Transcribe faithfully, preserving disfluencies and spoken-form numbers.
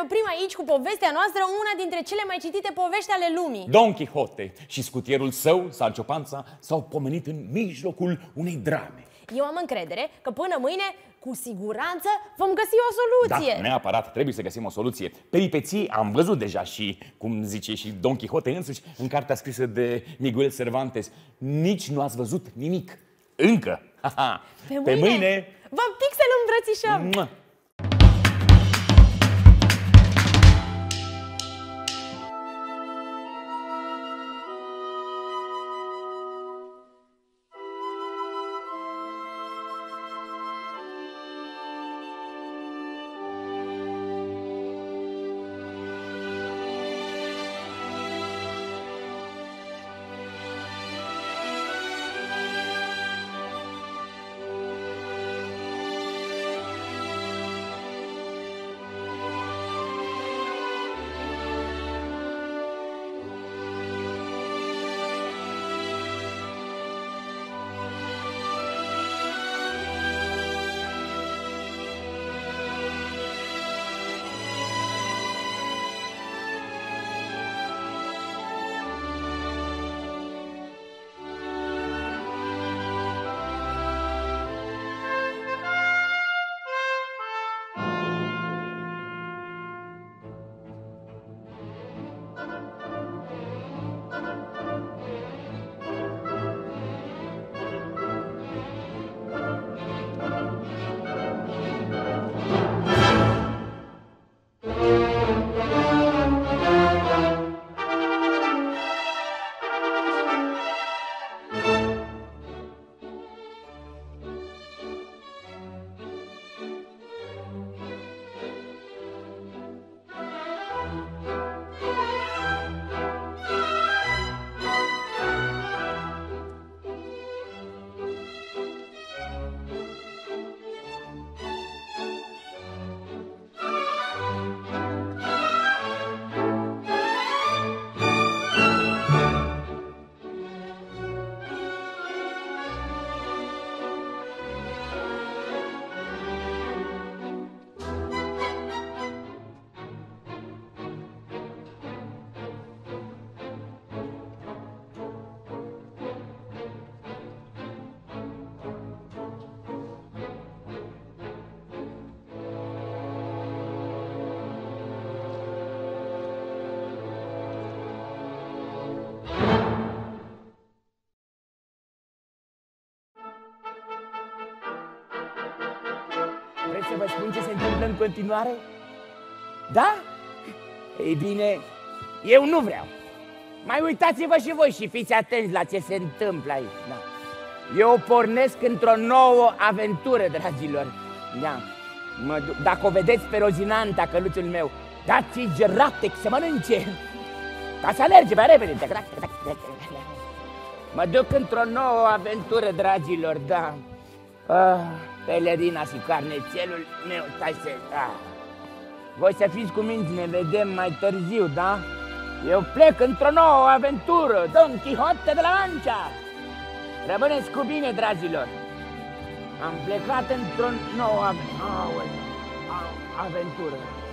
oprim aici cu povestea noastră, una dintre cele mai citite povești ale lumii. Don Quixote și scutierul său, Sancho Panza, s-au pomenit în mijlocul unei drame. Eu am încredere că până mâine, cu siguranță, vom găsi o soluție. Da, neapărat, trebuie să găsim o soluție. Peripeții am văzut deja și, cum zice și Don Quixote însuși, în cartea scrisă de Miguel Cervantes. Nici nu ați văzut nimic. Încă. Pe mâine, Pe mâine... vă pixel îmbrățișăm! Mua. Vreți să vă spun ce se întâmplă în continuare? Da? Ei bine, eu nu vreau. Mai uitați-vă și voi și fiți atenți la ce se întâmplă aici. Da. Eu pornesc într-o nouă aventură, dragilor. Da. Mă duc. Dacă o vedeți pe Rozinanta, căluțul meu, dați-i geraptec să mănânce, ca să alerge mai repede. Mă duc într-o nouă aventură, dragilor, da. Ah, pelerina și carnețelul meu, stai să... Ah. Voi să fiți cuminți, ne vedem mai târziu, da? Eu plec într-o nouă aventură, Don Quixote de la Mancha! Rămâneți cu bine, dragilor! Am plecat într-o nouă aventură.